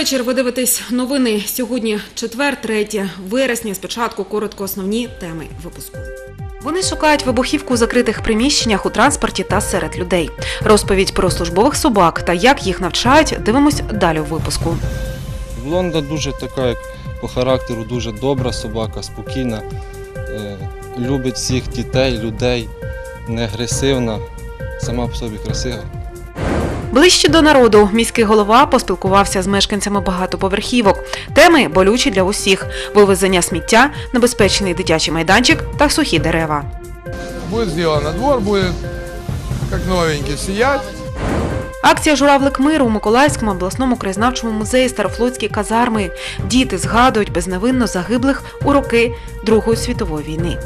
вечір. Ви дивитесь новини. Сьогодні четвер, 3 вересня. Спочатку коротко основні теми випуску. Вони шукають вибухівку у закритих приміщеннях, у транспорті та серед людей. Розповідь про службових собак та як їх навчають, дивимось далі у випуску. Блонда дуже така, як по характеру, дуже добра собака, спокійна, любить всіх дітей, людей, не агресивна, сама по собі красива. Ближче до народу міський голова поспілкувався з мешканцями багатоповерхівок. Теми болючі для усіх – вивезення сміття, небезпечний дитячий майданчик та сухі дерева. Буде зроблено, двор буде, як новенький, сіяти. Акція «Журавлик миру» у Миколаївському обласному краєзнавчому музеї Старофлотські казарми. Діти згадують безневинно загиблих у роки Другої світової війни.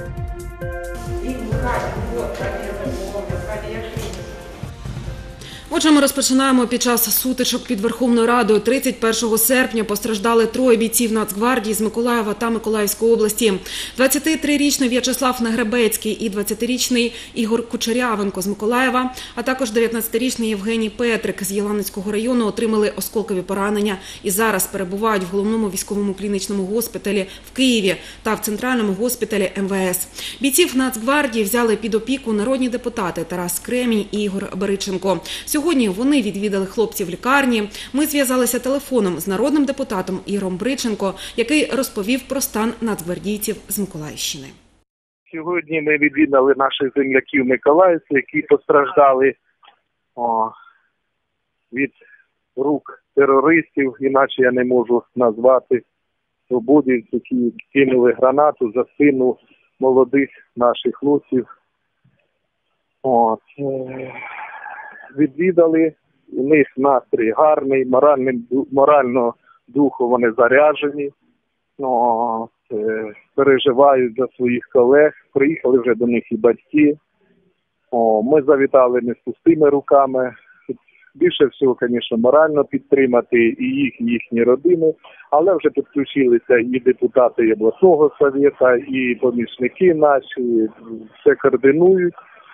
Отже, ми розпочинаємо. Під час сутичок під Верховною Радою 31 серпня постраждали 3 бійців Нацгвардії з Миколаєва та Миколаївської області. 23-річний В'ячеслав Негребецький і 20-річний Ігор Кучерявенко з Миколаєва, а також 19-річний Євгеній Петрик з Єланецького району отримали осколкові поранення і зараз перебувають в головному військовому клінічному госпіталі в Києві та в центральному госпіталі МВС. Бійців Нацгвардії взяли під опіку народні депутати Тарас Кремінь і Ігор Бериченко. Сьогодні вони відвідали хлопців в лікарні. Ми зв'язалися телефоном з народним депутатом Ігорем Бриченко, який розповів про стан нацгвардійців з Миколаївщини. Сьогодні ми відвідали наших земляків-миколаївців, які постраждали від рук терористів, іначе я не можу назвати, свободівців, які кинули гранату за спину молодих наших хлопців. Відвідали, у них настрій гарний, морально духу вони заряджені, переживають за своїх колег, приїхали вже до них і батьки. Ми завітали не з пустими руками, більше всього, звісно, морально підтримати і їх, і їхні родини, але вже підключилися і депутати і обласного совєту, і помічники наші, все координують.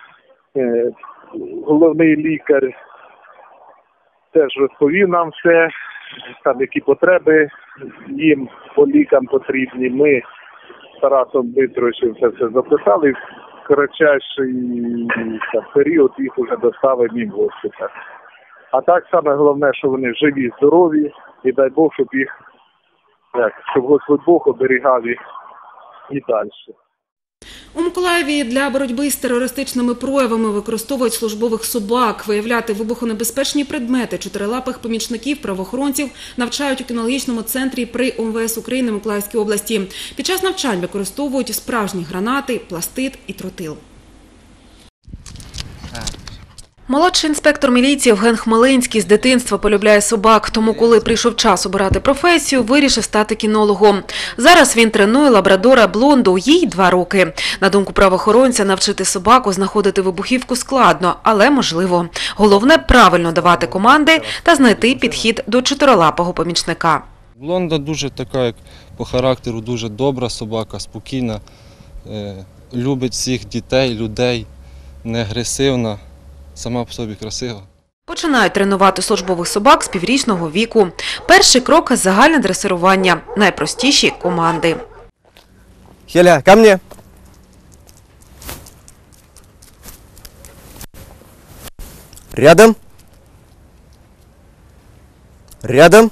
Головний лікар теж розповів нам все, там які потреби їм по лікам потрібні. Ми з Тарасом Дмитровичем це все записали, в кратчайший період їх вже доставимо їм в госпіталь. А так саме головне, що вони живі, здорові, і дай Бог, щоб Господь Бог оберігав їх і далі. У Миколаєві для боротьби з терористичними проявами використовують службових собак. Виявляти вибухонебезпечні предмети чотирилапих помічників правоохоронців навчають у кінологічному центрі при ОМВС України Миколаївській області. Під час навчань використовують справжні гранати, пластид і тротил. Молодший інспектор міліції Євген Хмелинський з дитинства полюбляє собак, тому коли прийшов час обирати професію, вирішив стати кінологом. Зараз він тренує лабрадора Блонду, їй 2 роки. На думку правоохоронця, навчити собаку знаходити вибухівку складно, але можливо. Головне – правильно давати команди та знайти підхід до чотирилапого помічника. Блонда дуже така, як по характеру, дуже добра собака, спокійна, любить всіх дітей, людей, не агресивна. Сама по собі красива. Починають тренувати службових собак з піврічного віку. Перший крок – загальне дресирування. Найпростіші – команди. Хеля, ко мне. Рядом. Рядом.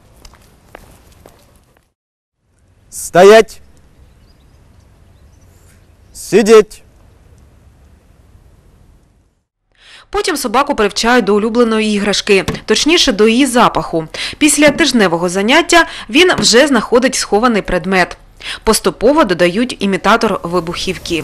Стоять. Сидеть. Потім собаку привчають до улюбленої іграшки, точніше до її запаху. Після тижневого заняття він вже знаходить схований предмет. Поступово додають імітатор вибухівки.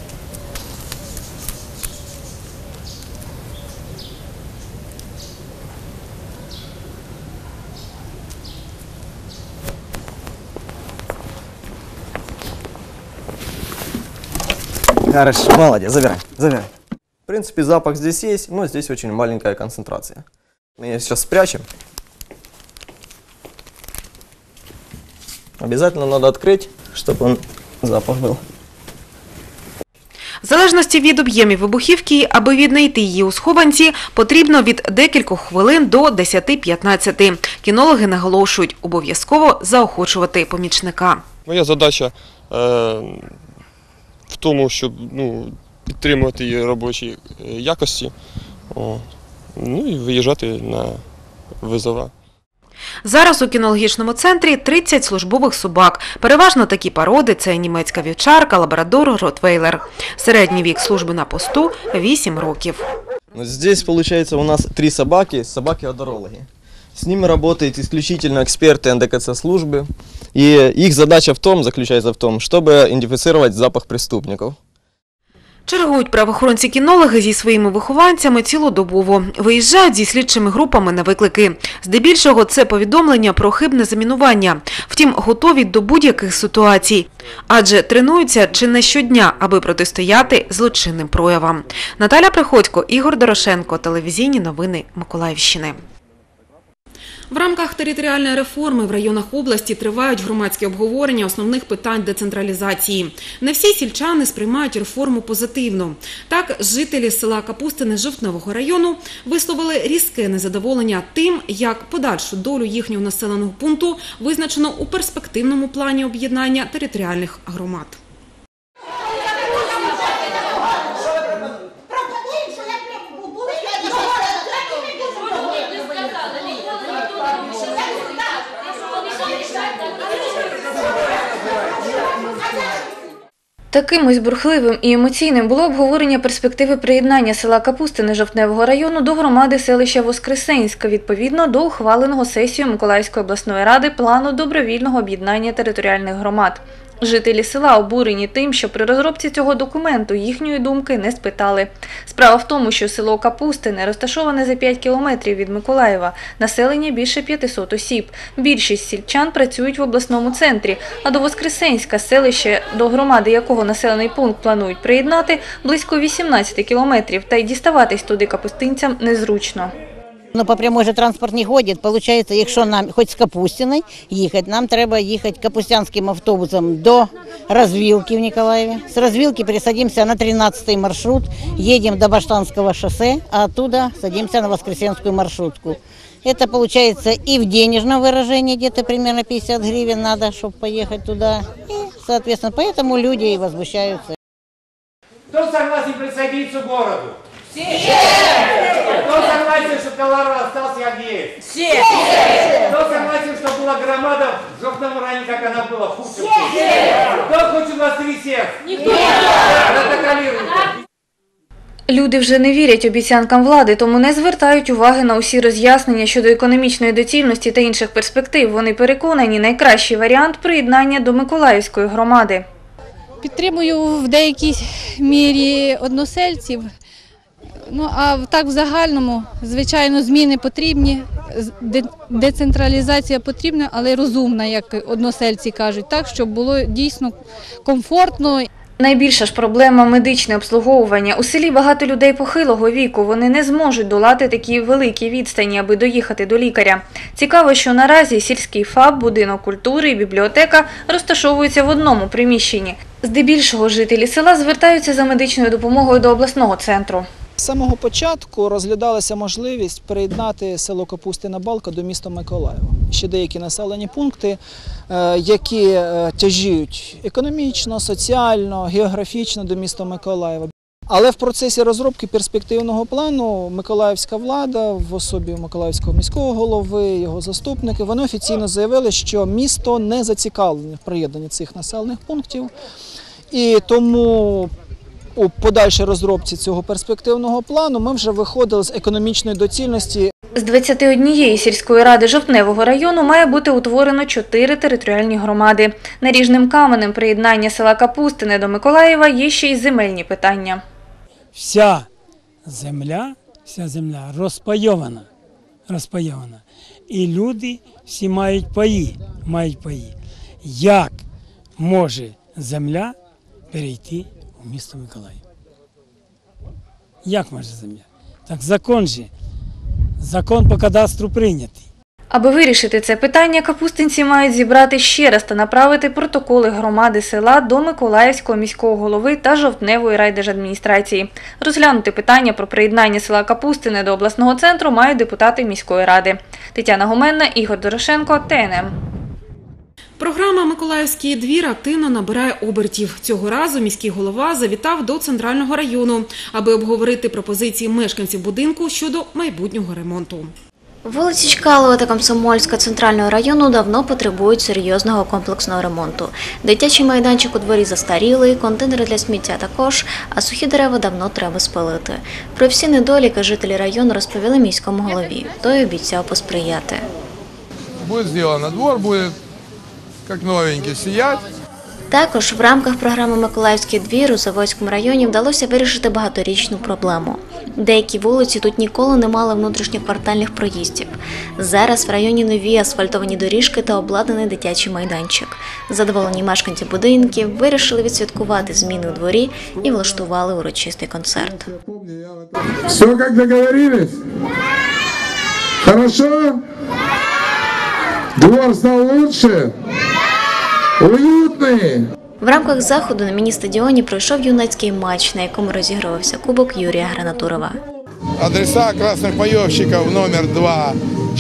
Хорошо, молодец, забирай, забирай. В принципе, запах здесь есть, но здесь очень маленькая концентрация. Мы ее сейчас спрячем. Обязательно надо открыть, чтобы запах был. В залежності від об'ємів вибухівки, аби віднайти її у схованці, потрібно від декількох хвилин до 10-15. Кінологи наголошують, обов'язково заохочувати помічника. Моя задача в тому, щоб підтримувати її робочі якості, і виїжджати на визова. Зараз у кінологічному центрі 30 службових собак. Переважно такі породи – це німецька вівчарка, лабрадор, ротвейлер. Середній вік служби на посту – 8 років. Здесь, получается, у нас 3 собаки, собаки-одорологи. С ними работают исключительно эксперты НДКЦ-службы. И их задача заключается в том, чтобы идентифицировать запах преступников. Чергують правоохоронці-кінологи зі своїми вихованцями цілодобово. Виїжджають зі слідчими групами на виклики. Здебільшого це повідомлення про хибне замінування. Втім, готові до будь-яких ситуацій. Адже тренуються чи не щодня, аби протистояти злочинним проявам. Наталя Приходько, Ігор Дорошенко. Телевізійні новини Миколаївщини. В рамках територіальної реформи в районах області тривають громадські обговорення основних питань децентралізації. Не всі сільчани сприймають реформу позитивно. Так, жителі села Капустине Жовтневого району висловили різке незадоволення тим, як подальшу долю їхнього населеного пункту визначено у перспективному плані об'єднання територіальних громад. Таким ось бурхливим і емоційним було обговорення перспективи приєднання села Капустине Жовтневого району до громади селища Воскресенська відповідно до ухваленого сесією Миколаївської обласної ради плану добровільного об'єднання територіальних громад. Жителі села обурені тим, що при розробці цього документу їхньої думки не спитали. Справа в тому, що село Капустине розташоване за 5 кілометрів від Миколаєва, населення більше 500 осіб. Більшість сільчан працюють в обласному центрі, а до Воскресенська, селище, до громади якого населений пункт планують приєднати, близько 18 кілометрів, та й діставатись туди капустинцям незручно. Ну, по прямой же транспорт не ходит. Получается, якщо нам хоч з Капустиной їхати, нам треба їхати капустянським автобусом до Развилки в Николаеве. С Развилки пересадимся на 13-й маршрут, едем до Баштанского шоссе, а оттуда садимся на Воскресенскую маршрутку. Это получается и в денежном выражении где-то примерно 50 гривен надо, чтобы поехать туда. И, соответственно, поэтому люди и возмущаются. Кто согласен присоединиться к городу? Все! Кто согласен, что Коларов остался как есть? Все! Кто согласен, что была громада в Жовтном районе, как она была? Все! Кто хочет вас всех? Никто! Протоколируйте! Люди вже не вірять обіцянкам влади, тому не звертають уваги на усі роз'яснення щодо економічної доцільності та інших перспектив. Вони переконані, найкращий варіант – приєднання до Миколаївської громади. Підтримую в деякій мірі односельців. Ну, а так в загальному, звичайно, зміни потрібні, децентралізація потрібна, але розумна, як односельці кажуть, так, щоб було дійсно комфортно. Найбільша ж проблема – медичне обслуговування. У селі багато людей похилого віку, вони не зможуть долати такі великі відстані, аби доїхати до лікаря. Цікаво, що наразі сільський ФАП, будинок культури і бібліотека розташовуються в одному приміщенні. Здебільшого жителі села звертаються за медичною допомогою до обласного центру. З самого початку розглядалася можливість приєднати село Капустина Балка до міста Миколаєва. Ще деякі населені пункти, які тяжіють економічно, соціально, географічно до міста Миколаєва. Але в процесі розробки перспективного плану миколаївська влада в особі Миколаївського міського голови, його заступники, вони офіційно заявили, що місто не зацікавлене в приєднанні цих населених пунктів. І тому у подальшій розробці цього перспективного плану ми вже виходили з економічної доцільності. З 21 сільської ради Жовтневого району має бути утворено 4 територіальні громади. Наріжним каменем приєднання села Капустине до Миколаєва є ще й земельні питання. Вся земля розпайована. І люди всі мають паї. Як може земля перейти в місто Миколаїв? Як може земля? Так закон по кадастру прийнятий. Аби вирішити це питання, капустинці мають зібрати ще раз та направити протоколи громади села до Миколаївського міського голови та Жовтневої райдержадміністрації. Розглянути питання про приєднання села Капустине до обласного центру мають депутати міської ради. Тетяна Гуменна, Ігор Дорошенко, ТНМ. Програма «Миколаївський двір» активно набирає обертів. Цього разу міський голова завітав до центрального району, аби обговорити пропозиції мешканців будинку щодо майбутнього ремонту. Вулиці Чкалова та Комсомольська центрального району давно потребують серйозного комплексного ремонту. Дитячий майданчик у дворі застарілий, контейнери для сміття також, а сухі дерева давно треба спалити. Про всі недоліки жителі району розповіли міському голові. Той обіцяв посприяти. Буде зроблено, двор буде, як новенький, сіяти. Також в рамках програми «Миколаївський двір» у Заводському районі вдалося вирішити багаторічну проблему. Деякі вулиці тут ніколи не мали внутрішньоквартальних проїздів. Зараз в районі нові асфальтовані доріжки та обладнаний дитячий майданчик. Задоволені мешканці будинків вирішили відсвяткувати зміни у дворі і влаштували урочистий концерт. Все, як договорились? Хорошо? Двор став лучше? Уютний! В рамках заходу на міні-стадіоні пройшов юнацький матч, на якому розігрувався кубок Юрія Гранатурова. Адреса красных пайовщиков номер 2,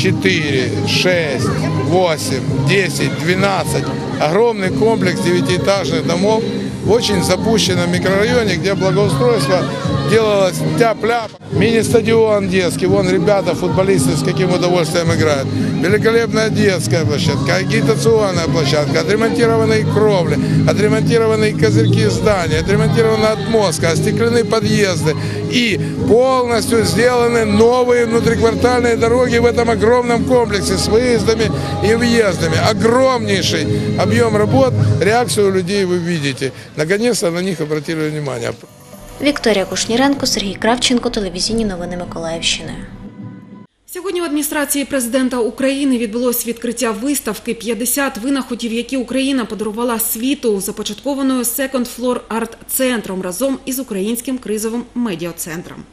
4, 6, 8, 10, 12. Огромный комплекс 9-этажных домов в очень запущенном микрорайоне, где благоустройство делалось тяп-ляп. Мини-стадион детский, вон ребята, футболисты с каким удовольствием играют. Великолепная детская площадка, агитационная площадка, отремонтированные кровли, отремонтированные козырьки здания, отремонтированная отмостка, остеклены подъезды и полностью сделаны новые внутриквартальные дороги в этом огромном комплексе с выездами и въездами. Огромнейший объем работ, реакцию людей вы видите. Наконец-то на них обратили внимание. Вікторія Кушніренко, Сергій Кравченко, телевізійні новини Миколаївщини. Сьогодні в адміністрації президента України відбулось відкриття виставки «50 винаходів, які Україна подарувала світу», започаткованою Second Floor арт-центром разом із Українським кризовим медіа-центром.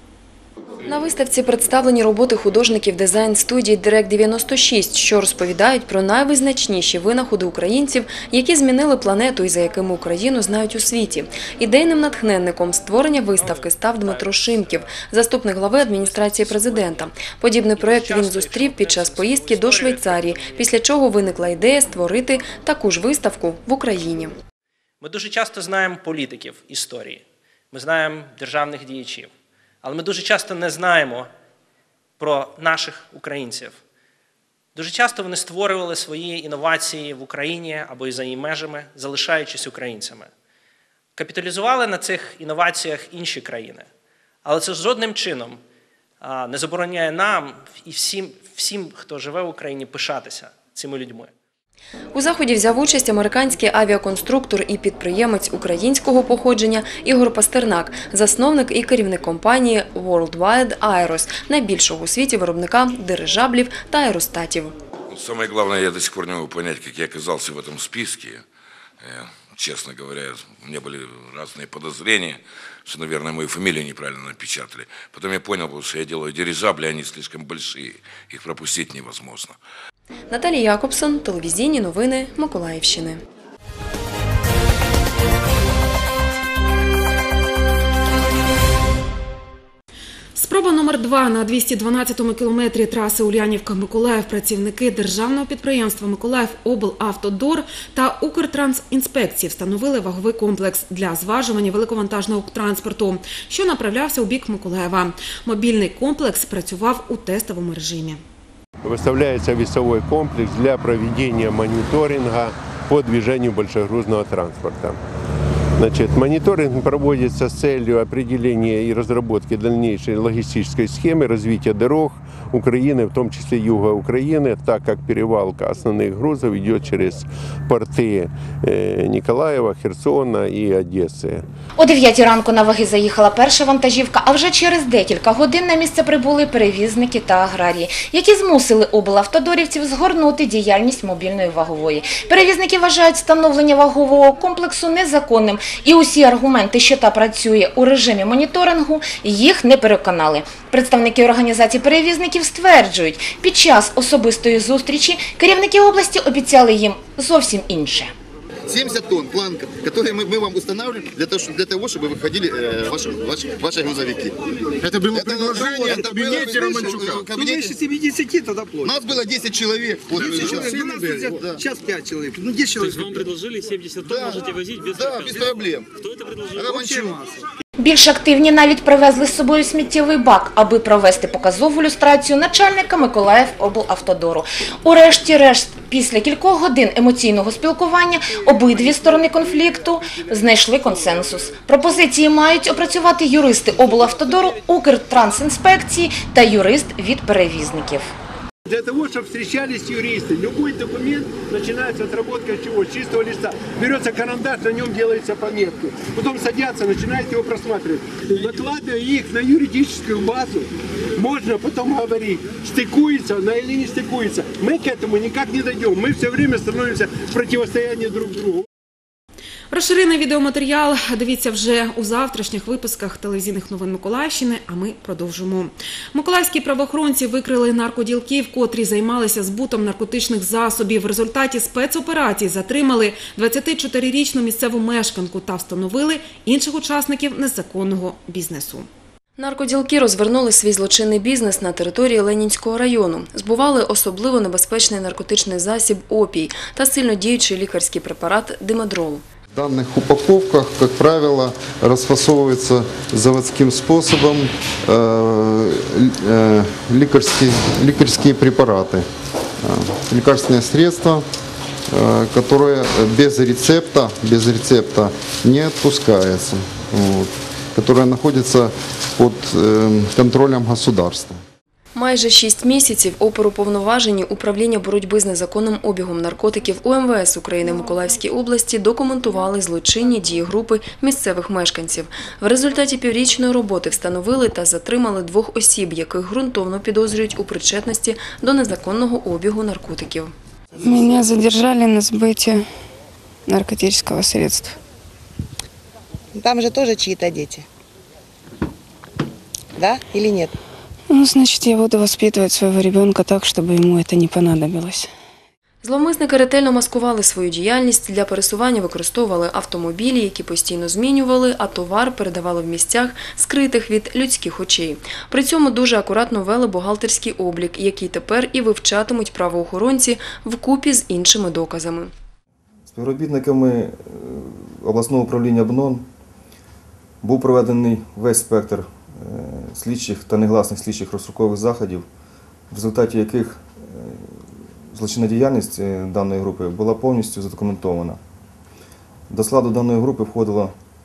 На виставці представлені роботи художників дизайн-студії «Директ-96», що розповідають про найвизначніші винаходи українців, які змінили планету і за якими Україну знають у світі. Ідейним натхненником створення виставки став Дмитро Шимків, заступник глави адміністрації президента. Подібний проєкт він зустрів під час поїздки до Швейцарії, після чого виникла ідея створити таку ж виставку в Україні. Ми дуже часто знаємо політиків історії, ми знаємо державних діячів. Але ми дуже часто не знаємо про наших українців. Дуже часто вони створювали свої інновації в Україні або і за її межами, залишаючись українцями. Капіталізували на цих інноваціях інші країни. Але це жодним чином не забороняє нам і всім, хто живе в Україні, пишатися цими людьми. У заході взяв участь американський авіаконструктор і підприємець українського походження Ігор Пастернак, засновник і керівник компанії Worldwide Aeros, найбільшого у світі виробника дирижаблів та аеростатів. Самое главное, я до сих пор не могу понять, как я оказался в этом списке. Честно говоря, у меня были разные подозрения, что, наверное, мою фамилию неправильно напечатали. Потом я понял, что я делаю дирижабли, они слишком большие, их пропустить невозможно. Наталія Якобсон, телевізійні новини Миколаївщини. Спроба номер 2 на 212-му кілометрі траси Ульянівка-Миколаїв працівники державного підприємства «Миколаївоблавтодор» та «Укртрансінспекції» встановили ваговий комплекс для зважування великовантажного транспорту, що направлявся у бік Миколаєва. Мобільний комплекс працював у тестовому режимі. Выставляется весовой комплекс для проведения мониторинга по движению большегрузного транспорта. Значит, мониторинг проводится с целью определения и разработки дальнейшей логистической схемы развития дорог Украины, в том числе юга Украины, так как перевалка основных грузов идет через порты Николаева, Херсона и Одессы. О 9 ранку на ваги заїхала перша вантажівка, а вже через декілька годин на місце прибули перевізники та аграрії, які змусили облавтодорівців згорнути діяльність мобільної вагової. Перевізники вважають встановлення вагового комплексу незаконним І усі аргументи, що та працює у режимі моніторингу, їх не переконали. Представники організації перевізників стверджують, під час особистої зустрічі керівники області обіцяли їм зовсім інше. 70 тонн планка, которые мы вам устанавливаем для того, чтобы выходили ваши грузовики. Это было предложение в кабинете Романчука. Ну, меньше 70 тогда плохо. У нас было 10 человек. Вот, сейчас 5 человек. Ну, 10 человек. То есть вам предложили 70 тонн, можете возить без проблем? Да, без проблем. Кто это предложил? Романчук. Більш активні навіть привезли з собою сміттєвий бак, аби провести показову люстрацію начальника Миколаївоблавтодору. Урешті-решт, після кількох годин емоційного спілкування, обидві сторони конфлікту знайшли консенсус. Пропозиції мають опрацювати юристи облавтодору, Укртрансінспекції та юрист від перевізників. Для того, чтобы встречались юристы, любой документ начинается отработка с чего? С чистого листа. Берется карандаш, на нем делается пометки. Потом садятся, начинают его просматривать. Накладывая их на юридическую базу, можно потом говорить, стыкуется она или не стыкуется. Мы к этому никак не дойдем. Мы все время становимся в противостоянии друг другу. Розширений відеоматеріал дивіться вже у завтрашніх випусках телевізійних новин Миколаївщини, а ми продовжимо. Миколаївські правоохоронці викрили наркоділків, котрі займалися збутом наркотичних засобів. В результаті спецоперації затримали 24-річну місцеву мешканку та встановили інших учасників незаконного бізнесу. Наркоділки розвернули свій злочинний бізнес на території Ленінського району. Збували особливо небезпечний наркотичний засіб опій та сильнодіючий лікарський препарат димедрол. В данных упаковках, как правило, расфасовываются заводским способом лекарские препараты, лекарственные средства, которые без рецепта не отпускаются, которые находятся под контролем государства. Майже 6 місяців оперуповноважені управління боротьби з незаконним обігом наркотиків УМВС України в Миколаївській області документували злочинні дії групи місцевих мешканців. В результаті піврічної роботи встановили та затримали 2 осіб, яких ґрунтовно підозрюють у причетності до незаконного обігу наркотиків. Меня задержали на сбытие наркотического средства. Там же тоже чьи-то дети. Да или нет? Ну, значит, я буду воспитывать своего ребенка так, чтобы ему это не понадобилось. Зловмисники ретельно маскували свою діяльність. Для пересування використовували автомобілі, які постійно змінювали, а товар передавали в місцях, скритих від людських очей. При цьому дуже акуратно вели бухгалтерський облік, який тепер і вивчатимуть правоохоронці вкупі з іншими доказами. Співробітниками обласного управління БНОН був проведений весь спектр слідчих та негласних слідчих розшукових заходів, в результаті яких злочинна діяльність даної групи була повністю задокументована. До складу даної групи входило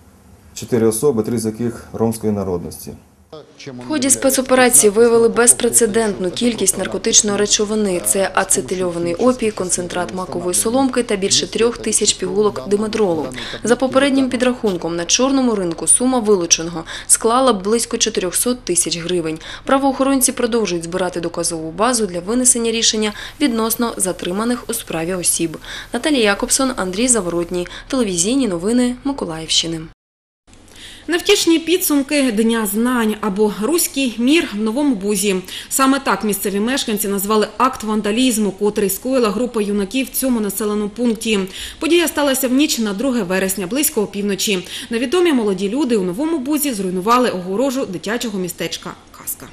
4 особи, 3 з яких ромської народності. В ході спецоперації виявили безпрецедентну кількість наркотичної речовини. Це ацетильований опій, концентрат макової соломки та більше 3000 пігулок димедролу. За попереднім підрахунком, на чорному ринку сума вилученого склала близько 400 тисяч гривень. Правоохоронці продовжують збирати доказову базу для винесення рішення відносно затриманих у справі осіб. Наталія Якобсон, Андрій Заворотній. Телевізійні новини Миколаївщини. Невтішні підсумки Дня знань або «Руський мір» в Новому Бузі. Саме так місцеві мешканці назвали акт вандалізму, котрий скоїла група юнаків в цьому населеному пункті. Подія сталася в ніч на 2 вересня, близько опівночі. Невідомі молоді люди у Новому Бузі зруйнували огорожу дитячого містечка «Казка».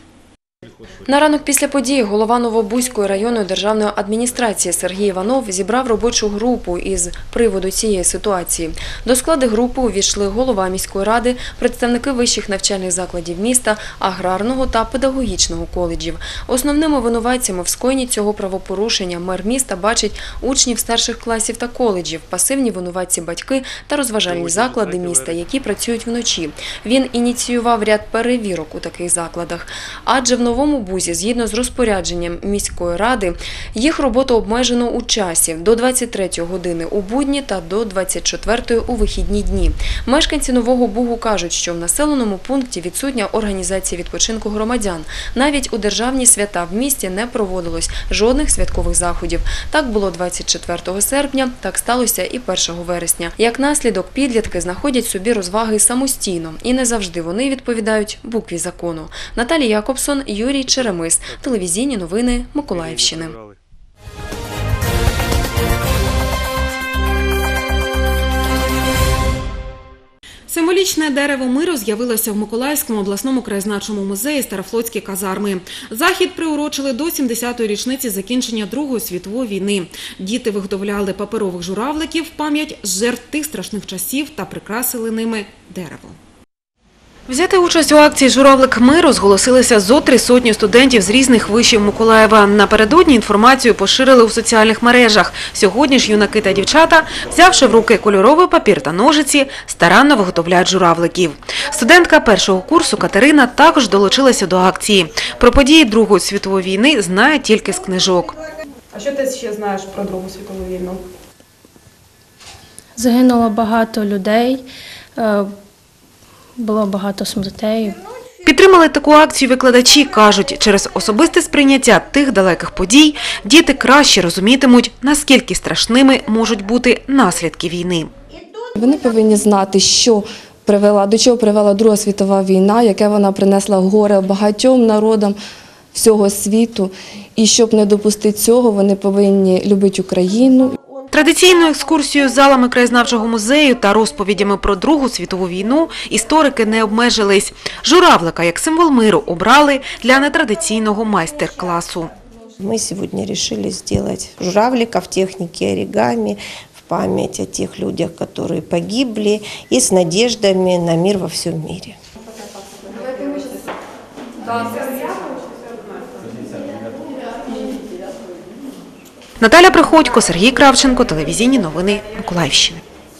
На ранок після події голова Новобузької районної державної адміністрації Сергій Іванов зібрав робочу групу із приводу цієї ситуації. До складу групи увійшли голова міської ради, представники вищих навчальних закладів міста, аграрного та педагогічного коледжів. Основними винуватцями в скоєнні цього правопорушення мер міста бачить учнів старших класів та коледжів, пасивні винуватці батьки та розважальні заклади міста, які працюють вночі. Він ініціював ряд перевірок у таких закладах, адже в Новому Золотому Бузі, згідно з розпорядженням міської ради, їх роботу обмежено у часі до 23 години у будні та до 24 у вихідні дні. Мешканці Нового Бугу кажуть, що в населеному пункті відсутня організація відпочинку громадян. Навіть у державні свята в місті не проводилось жодних святкових заходів. Так було 24 серпня, так сталося і 1 вересня. Як наслідок, підлітки знаходять собі розваги самостійно і не завжди вони відповідають букві закону. Наталія Якобсон, Юрій Черемис. Телевізійні новини Миколаївщини. Символічне дерево миру з'явилося в Миколаївському обласному краєзнавчому музеї Старофлотські казарми. Захід приурочили до 70-ї річниці закінчення Другої світової війни. Діти виготовляли паперових журавликів в пам'ять жертв тих страшних часів та прикрасили ними дерево. Взяти участь у акції «Журавлик миру» зголосилися зо 300 студентів з різних вишів Миколаєва. Напередодні інформацію поширили у соціальних мережах. Сьогодні ж юнаки та дівчата, взявши в руки кольоровий папір та ножиці, старанно виготовляють журавликів. Студентка першого курсу Катерина також долучилася до акції. Про події Другої світової війни знає тільки з книжок. А що ти ще знаєш про Другу світову війну? Загинуло багато людей. Було багато смертей. Підтримали таку акцію викладачі, кажуть, через особисте сприйняття тих далеких подій діти краще розумітимуть, наскільки страшними можуть бути наслідки війни. Вони повинні знати, до чого привела Друга світова війна, яке вона принесла горе багатьом народам всього світу. І щоб не допустити цього, вони повинні любити Україну. Традиційною екскурсією залами краєзнавчого музею та розповідями про Другу світову війну історики не обмежились. Журавлика як символ миру обрали для нетрадиційного майстер-класу. Ми сьогодні вирішили зробити журавлика в техніці оригамі в пам'ять о тих людях, які погибли, і з надіждами на мир во всьому світі. Наталя Приходько, Сергій Кравченко, телевізійні новини Миколаївщини.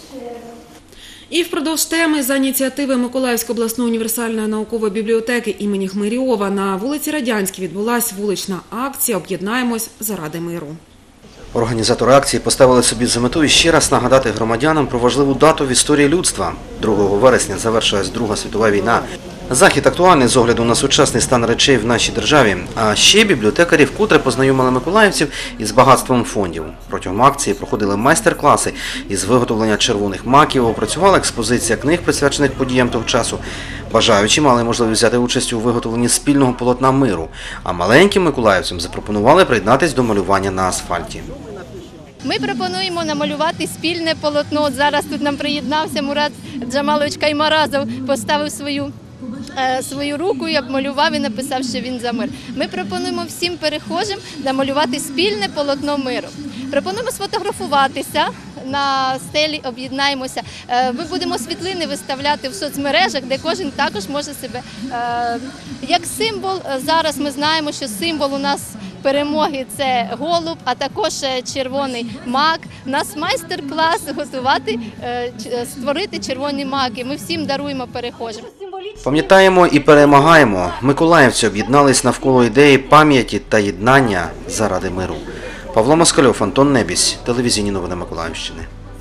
І впродовж теми за ініціативи Миколаївської обласної універсальної наукової бібліотеки імені Хмирйова на вулиці Радянській відбулась вулична акція «Об'єднаємось заради миру». Організатори акції поставили собі за мету ще раз нагадати громадянам про важливу дату в історії людства. 2 вересня завершилась Друга світова війна. Захід актуальний з огляду на сучасний стан речей в нашій державі. А ще бібліотекарі вкотре познайомили миколаївців із багатством фондів. Протягом акції проходили майстер-класи із виготовлення червоних маків, опрацювала експозиція книг, присвячених подіям того часу. Бажаючі мали можливість взяти участь у виготовленні спільного полотна миру. А маленьким миколаївцям запропонували приєднатись до малювання на асфальті. Ми пропонуємо намалювати спільне полотно. От зараз тут нам приєднався Мурат Джамалович Каймаразов, поставив свою руку і обмалював і написав, що він за мир. Ми пропонуємо всім перехожим намалювати спільне полотно миру. Пропонуємо сфотографуватися на стелі, об'єднаємося. Ми будемо світлини виставляти в соцмережах, де кожен також може себе як символ. Зараз ми знаємо, що символ у нас перемоги – це голуб, а також червоний мак. У нас майстер-клас готувати, створити червоні маки. Ми всім даруємо перехожим. Пам'ятаємо і перемагаємо. Миколаївці об'єднались навколо ідеї пам'яті та єднання заради миру. Павло Москальов, Антон Небісь, телевізійні новини Миколаївщини.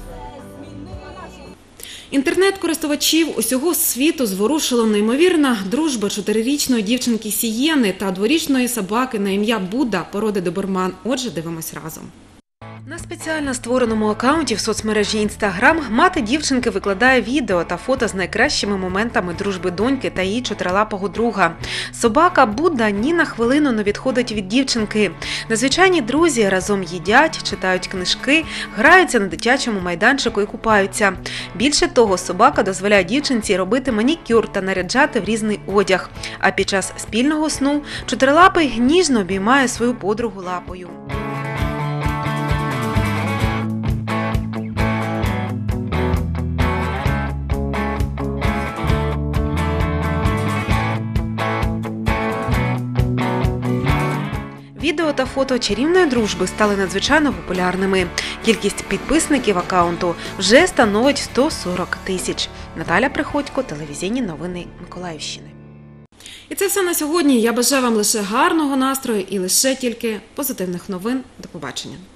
Інтернет-користувачів усього світу зворушила неймовірна дружба 4-річної дівчинки Сієни та 2-річної собаки на ім'я Будда породи доберман. Отже, дивимось разом. На спеціально створеному акаунті в соцмережі Інстаграм мати дівчинки викладає відео та фото з найкращими моментами дружби доньки та її чотирилапого друга. Собака Будда ні на хвилину не відходить від дівчинки. Незвичайні друзі разом їдять, читають книжки, граються на дитячому майданчику і купаються. Більше того, собака дозволяє дівчинці робити манікюр та наряджати в різний одяг. А під час спільного сну чотирилапий ніжно обіймає свою подругу лапою. Відео та фото чарівної дружби стали надзвичайно популярними. Кількість підписників акаунту вже становить 140 тисяч. Наталя Приходько, телевізійні новини Миколаївщини. І це все на сьогодні. Я бажаю вам лише гарного настрою і лише тільки позитивних новин. До побачення.